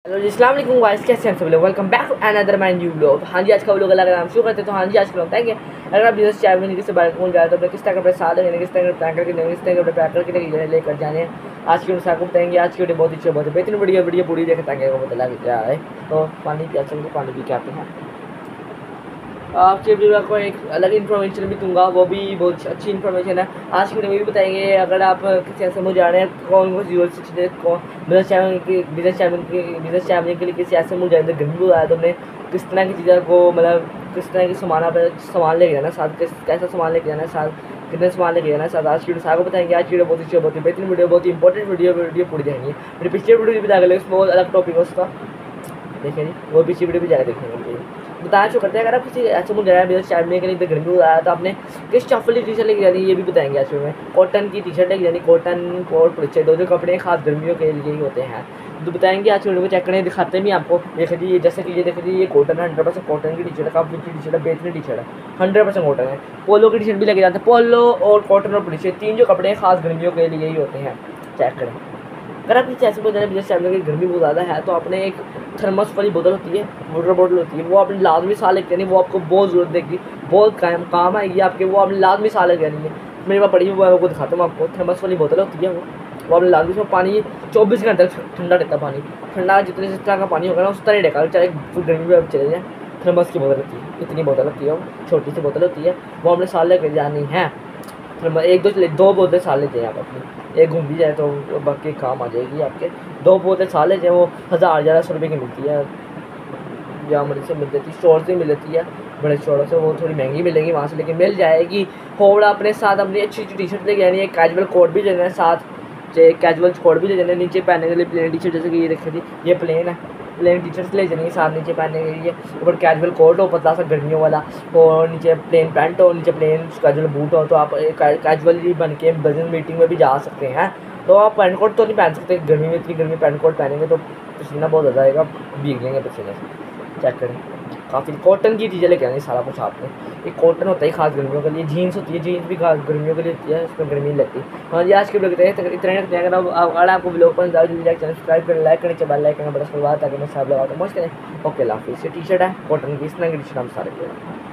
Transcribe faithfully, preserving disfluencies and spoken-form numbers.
Hello जी, अस्सलाम वालेकुम guys, कैसे हैं सब लोग। Welcome back to another my new vlog. हाँ जी, आज का व्लॉग अलग नाम शुरू करते हैं। तो हाँ जी, आज का होता है कि अगर आप बिजनेस चाहे में किसी बाइक को जाए तो अपने किस तरह का अपने साथ लेंगे, किस तरह का प्लान करके किस तरह का पैक करके लेकर जाने हैं। आज की वीडियो आपको बताएंगे। आज की वीडियो बहुत अच्छी बहुत है बेहतरीन वीडियो वीडियो पूरी देखें ताकि आपको पता लगे क्या है। तो पानी पिया चलते पानी पी के आते हैं। आपके वीडियो को एक अलग इन्फॉर्मेशन भी दूंगा, वो भी बहुत अच्छी इन्फॉर्मेशन है। आज की वीडियो में भी बताएंगे अगर आप किसी ऐसे मुझे जा रहे हैं कौन कौन सी चीज़ें बिजनेस चैनल की बिजनेस चैनल की बिजनेस चैनल के लिए किसी ऐसे मुझे जाए गंदी बुलाया तो हमने किस तरह की चीज़ें को मतलब किस तरह की सामान सामान लेके जाना साथ, कैसा सामान लेके जाना साथ, कितने सामान लेके जाना साथ। आज की वीडियो साथ को बताएंगे। आज की वीडियो बहुत अच्छी बहुत ही बेहतरीन वीडियो बहुत ही इंपॉर्टेंट वीडियो वीडियो पूरी देखेंगे। मेरे पिछले वीडियो भी जाकर उसमें बहुत अलग टॉपिक है उसका, देखें जी वो पिछली वीडियो भी जाकर देखेंगे। बताना शुरू करते हैं। अगर आप किसी ऐसे मुझे जाए बिजनेस चार्ट के लिए गर्मी हो रहा है तो आपने किस चप्पल टी शर्ट लेके जानी ये भी बताएंगे। आज में कॉटन की टी शर्ट लेके जानी, कॉटन और पीछे दो जो कपड़े खास गर्मियों के लिए ही होते हैं तो बताएंगे। आज वीडियो में चेक करें, दिखाते भी आपको। देख लीजिए जैसे कि ये देख लीजिए ये कॉटन है, हंड्रेड परसेंट कॉटन की टी शर्ट है, काफ़ी अच्छी टी शर्ट है, बेहतरीन टी शर्ट है, हंड्रेड परसेंट कॉटन है। पोलो की टी शर्ट भी लेके जाते हैं। पोलो और कॉटन और पीछे तीन जो कपड़े हैं खास गर्मियों के लिए ही होते हैं। चेक करें। अगर आप किसी ऐसे बोलते हैं बिजनेस चार्ट में गर्मी बहुत ज़्यादा है तो अपने एक थर्मस वाली बोतल होती है, वाटर बोतल होती है, वो आपने लाजमी साल लेके नहीं, वो आपको बहुत ज़रूरत देगी, बहुत काम काम आएगी आपके, वो आपने लाजमी साल लेके नहीं है। मेरे पास पड़ी हुई है, वो दिखाता हूँ आपको। थर्मस वाली बोतल होती है वो वो आपने लाजमी उसमें पानी चौबीस घंटे तक ठंडा रहता है। पानी ठंडा जितने जिस तरह का पानी होगा ना उस तरह ही रहेगा, चाहे गर्मी में आप चले जाए। थर्मस की बोतल होती है, इतनी बोतल होती है, वो छोटी सी बोतल होती है, वो आपने साल लेके जानी है। एक दो दो बोतल साल लेते हैं आप अपनी, एक घूम भी जाए तो बाकी काम आ जाएगी आपके। दो बोतल साल लेते हैं, वो हज़ार ग्यारह सौ रुपये की मिलती है या मर्जी से मिल जाती है, स्टोर से मिल जाती है, बड़े स्टोरों से। वो थोड़ी महंगी मिलेगी वहाँ से लेकिन मिल जाएगी। होड़ा अपने साथ अपनी अच्छी अच्छी टी शर्ट लेके आनी है, कैजुअल कोट भी लेना है साथ, कैजुअल कोट भी ले जाना है। नीचे पहनने के लिए प्लेन टी शर्ट, जैसे कि ये देखिए जी ये प्लेन है, प्लेन टी शर्ट ले जानी साथ नीचे पहनने के लिए। ऊपर कैजुअल कोट हो पतला सा गर्मियों वाला, और नीचे प्लेन पैंट हो, नीचे प्लेन कैजुअल बूट हो। तो आप कैजुअली बन के बिजनेस मीटिंग में भी जा सकते हैं। तो आप पैंट कोट तो नहीं पहन सकते गर्मी में, इतनी गर्मी पैंट कोट पहनेंगे तो पसीना बहुत ज़्यादा आएगा, भीग जाएंगे पसीने से। चेक करें, काफ़ी कॉटन की चीज़ें लेके आनी सारा कुछ आपने। एक कॉटन होता है खास गर्मियों के लिए, जीन्स होती है, जीन्स भी खास गर्मियों के लिए होती है, उसमें गर्मी नहीं लगती। हाँ जी, आज के ब्लॉग इतने इतने रखते हैं। अगर अगर आपको ब्लॉग पसंद आए जल्दी चैनल सब्सक्राइब करें, लाइक करें, बेल लाइक करना बड़ा सवाल ताकि मैं सब लगाता हूँ मस्त करें। ओके लाफिस, ये टी शर्ट है कॉटन की, इस तरह की टी शर्ट हम सारे